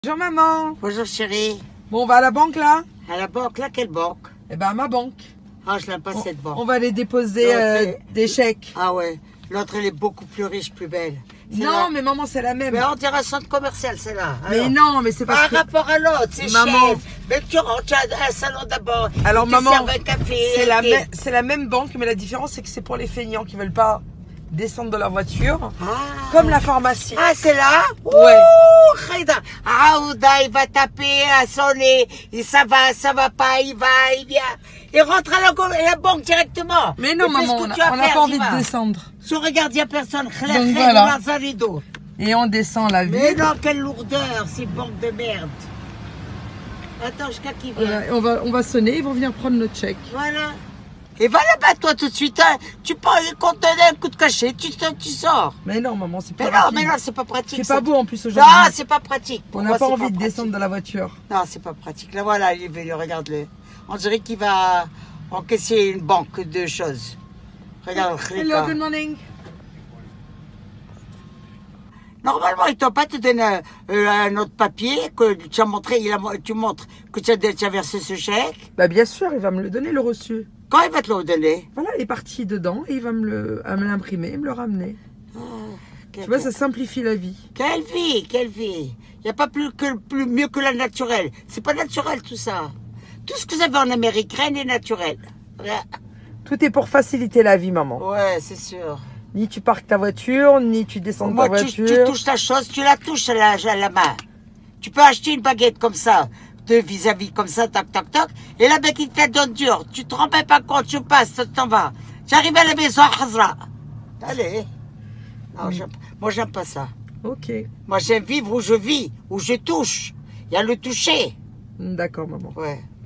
Bonjour maman. Bonjour chérie. Bon, on va à la banque là? À la banque, là, quelle banque? Eh ben à ma banque. Ah, je l'aime pas cette banque. On va aller déposer des chèques. Ah ouais, l'autre elle est beaucoup plus riche, plus belle. Non, mais maman, c'est la même. Mais on dirait un centre commercial, c'est là. Mais non, mais c'est parce par que... rapport à l'autre, c'est Maman. cher. Mais tu rentres, tu as un salon d'abord. Alors ils te maman, servent un café. c'est la même banque, mais la différence c'est que c'est pour les feignants qui veulent pas descendre de leur voiture. Ah. Comme la pharmacie. Ah, c'est là? Ouais. Ouh, Khaïda. Aouda, il va taper à sonner. Et ça va pas, il vient. Il rentre à la banque directement. Mais non Et fais ce maman, que on tu as à n'a faire, pas envie j'y de vas. descendre. Je regarde, il n'y a personne. Donc, voilà. Voilà. Et on descend la Mais ville. non, quelle lourdeur, ces banques de merde. Attends, jusqu'à qui vient. On va sonner, ils vont venir prendre notre chèque. Voilà. Et va là-bas, toi, tout de suite. Hein. Tu prends les conteneurs, un coup de cachet, tu sors. Mais non maman, c'est pas Mais non, c'est pas pratique. C'est ça. pas beau en plus aujourd'hui. Non, c'est pas pratique. Pour On moi, n'a pas c'est envie de pratique. descendre de la voiture. Non, c'est pas pratique. Là, voilà, il est venu, regarde-le. On dirait qu'il va encaisser une banque de choses. Regarde, Hello, good morning. Normalement, il ne doit pas te donner un autre papier que tu as montré, tu montres que tu as versé ce chèque. Bah bien sûr, il va me le donner le reçu. Quand il va te le donner? Voilà, il est parti dedans et il va me l'imprimer et me le ramener. Quelle, Tu vois, ça simplifie la vie. quelle vie, quelle vie. Il n'y a pas plus mieux que la naturelle. C'est pas naturel tout ça. Tout ce que vous avez en Amérique, rien n'est naturel. Tout est pour faciliter la vie, maman. Ouais, c'est sûr. Ni tu parques ta voiture, ni tu descends de ta Moi, tu voiture. touches ta chose, tu la touches à la main. Tu peux acheter une baguette comme ça, de vis-à-vis comme ça, tac, tac, tac, et la baguette te la donne dure. Tu te rends même pas compte, tu passes, tu t'en vas. J'arrive à la maison, Hazra. Allez. Non, moi, j'aime pas ça. Ok. Moi, j'aime vivre où je vis, où je touche. Il y a le toucher. D'accord, maman. Ouais.